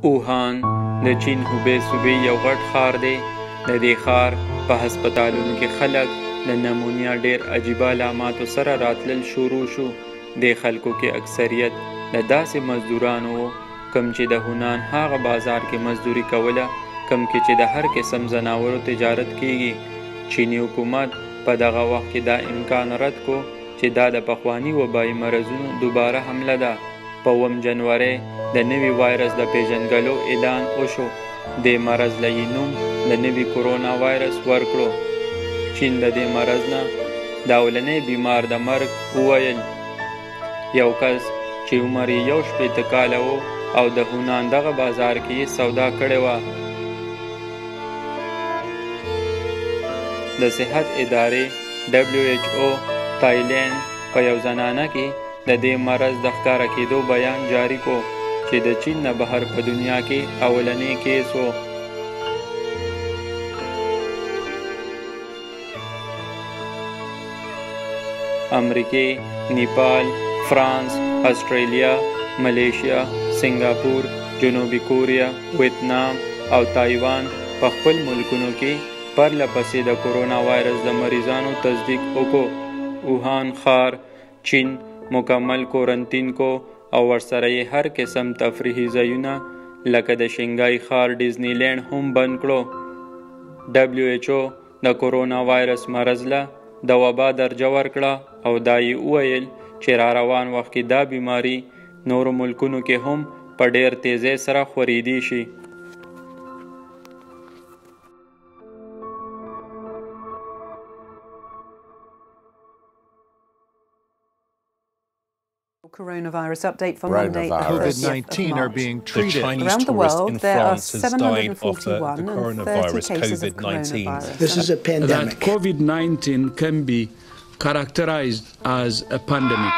اوهان د چین هوبې صوبې یو غټ ښار دی. د دې ښار په هسپتالونو کې خلک د نمونیا ډېر عجیبه علاماتو سره راتلل شروع شو. د خلکو کې اکثریت د داسې مزدورانو وو کوم چې د هونان هغه بازار کې مزدوري کوله کوم کې چې د هر قسم ځناورو تجارت کیږي. چینی حکومت په دغه وخت کې دا امکان رد کو چې دا د پخواني وبایي مرضونو دوباره حمله ده. په 1 جنوري د نوي وایرس د پیژنګلو اعلان وشو. د مرض له یې نوم د نوي کرونا وایرس ورکړو. چین د دې مرض نه د اولنی بیمار د مرګ وویل. یو کس چې عمر یې 61 کاله و او د هونان دغه بازار کې یې سودا کړې وه. د صحت ادارې WHO تایلند په یو زنانه کې د دې مرض د ښکاره کېدو بیان جاری کو چې د چین نه بهر په دنیا کې اولنی کیس و. امریکې، نیپال، فرانس، استرالیا، ملیشیا، سنگاپور، جنوبي کوریا، ویتنام او تایوان په خپل ملکونو کې پرله پسې د کرونا وایرس د مریضانو تصدیق وکړو. اوهان ښار چین مکمل کورنتین کو او ورسره یې هر قسم تفریحي ځایونه لکه د شنګای ښار ډیزنی لینډ هم بند کړو. WHO د کرونا وایرس مرض له د وبا درجه ورکړه او دا یې وویل چې را روان وخت کې دا بیماری نورو ملکونو کې هم په ډېر تیزۍ سره خورېدی شي. Coronavirus update for Monday. COVID-19 are being treated. Around the world, there are 741 and 30 cases of coronavirus. This is a pandemic. That COVID-19 can be characterized as a pandemic.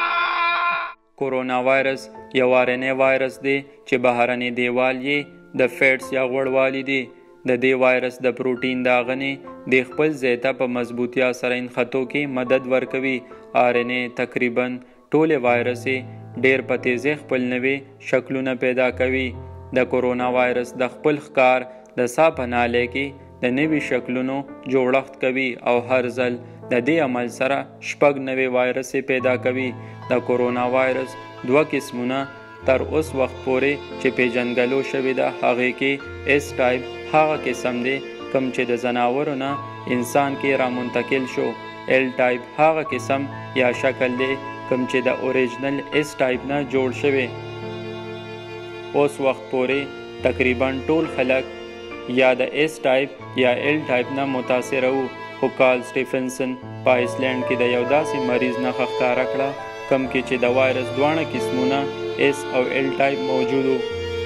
کرونا وایرس یو آرنی وایرس دی چې بهرنی دیوال یې د فیټس یا غوړوالي دی. د دې وایرس د پروټین داغنې د خپل ځای ته په مضبوطیا سره انخطو کې مدد ورکوي. آرنی تقریباً ټولې وایرسې ډېر په تیزۍ خپل نوي شکلونه پیدا کوي. د کرونا وایرس د خپل ښکار د ساه په نالۍ کې د نوي شکلونو جوړښت کوي او هر ځل د دې عمل سره 6 نوي وایرسې پیدا کوي. د کرونا وایرس 2 قسمونه تر اوس وخت پورې چې پیژنګلو شوې ده. هغې کې اس ټایپ هغه قسم دی کوم چې د ځناورو نه انسان کې را منتقل شو. ال ټایپ هغه قسم یا شکل دی کوم چې د اوریجنل اس ټایپ نه جوړ شوی. اوس وخت پورې تقریبا ټول خلک یا د اس ټایپ یا ال ټایپ نه متاثر وو. خو کارل سټیفنسن په آیسلینډ کې د یو داسې مریض نښه ښکاره کړه کوم کې چې د وایرس دواړه قسمونه اس او ال ټایپ موجود وو.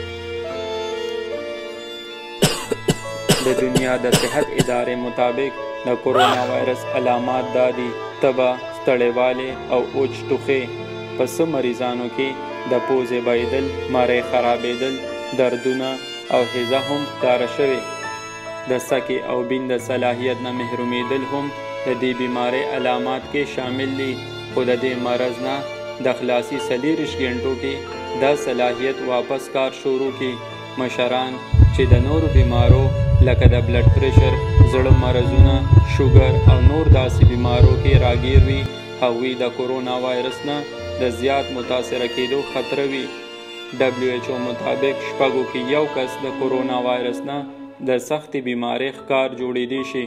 د دنیا د صحت ادارې مطابق د کرونا وایرس علامات دا دي: تبه، ستړیوالی او اوچ ټوخی. په څه مریضانو کې د پوزې بایدل، مری خرابېدل، دردونه او هیزه هم ښکاره شوې. د سکې او بین د صلاحیت نه محرومېدل هم د دې بیمارۍ علامات کې شامل دي. خو د دې مرض نه د خلاصي 24 غنټو کې دا صلاحیت واپس کار شروع کړي. مشران چې د نورو بیمارو لکه د بلډ پریشر، زړه مرضونه، شوګر او نور داسې بیمارو کې راګیر وي هغوی د کرونا وایرس نه د زیات متاثره کېدو خطر وي. WHO مطابق 6 کې یو کس د کرونا وایرس نه د سختې بیمارۍ ښکار جوړېدی شي.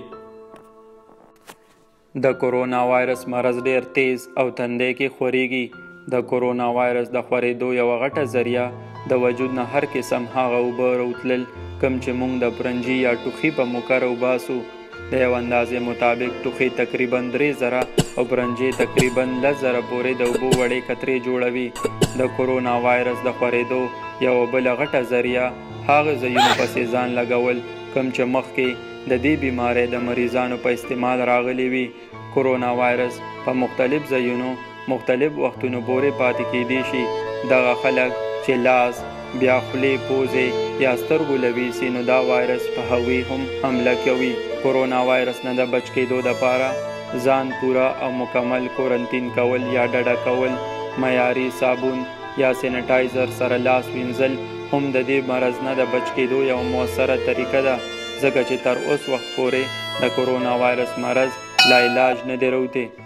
د کرونا وایرس مرض ډېر تیز او تندی کې خورېږي. د کرونا وایرس د خورېدو یوه غټه ذریعه د وجود نه هر قسم هغه اوبه راوتلل کوم چې موږ د پرنجي یا ټوخي په موکه راوباسو. د یو اندازې مطابق ټوخي تقریبا 3000 او پرنجي تقریبا 10,000 پورې د اوبو وړې کترې جوړوي. د کرونا وایرس د خورېدو یوه بله غټه ذریعه هغه ځایونو پسې ځان لګول کوم چې مخکې د دې بیمارۍ د مریضانو په استعمال راغلی وي. کرونا وایرس په مختلف ځایونو مختلف وختونو پورې پاتې کېدی شي. دغه خلک چې لاس، بیا خولې، پوزې یا سترګو لویسي نو دا وایرس په هغوی هم حمله کوي. کرونا وایرس نه د بچ کېدو دپاره ځان پوره او مکمل کورنتین کول یا ډډه کول، معیاري صابون یا سینیټایزر سره لاس وینځل هم د دې مرض نه د بچ کېدو یو مؤثره طریقه ده ځکه چې تر اوس وخت پورې د کرونا وایرس مرض لا علاج نه دی راوتی.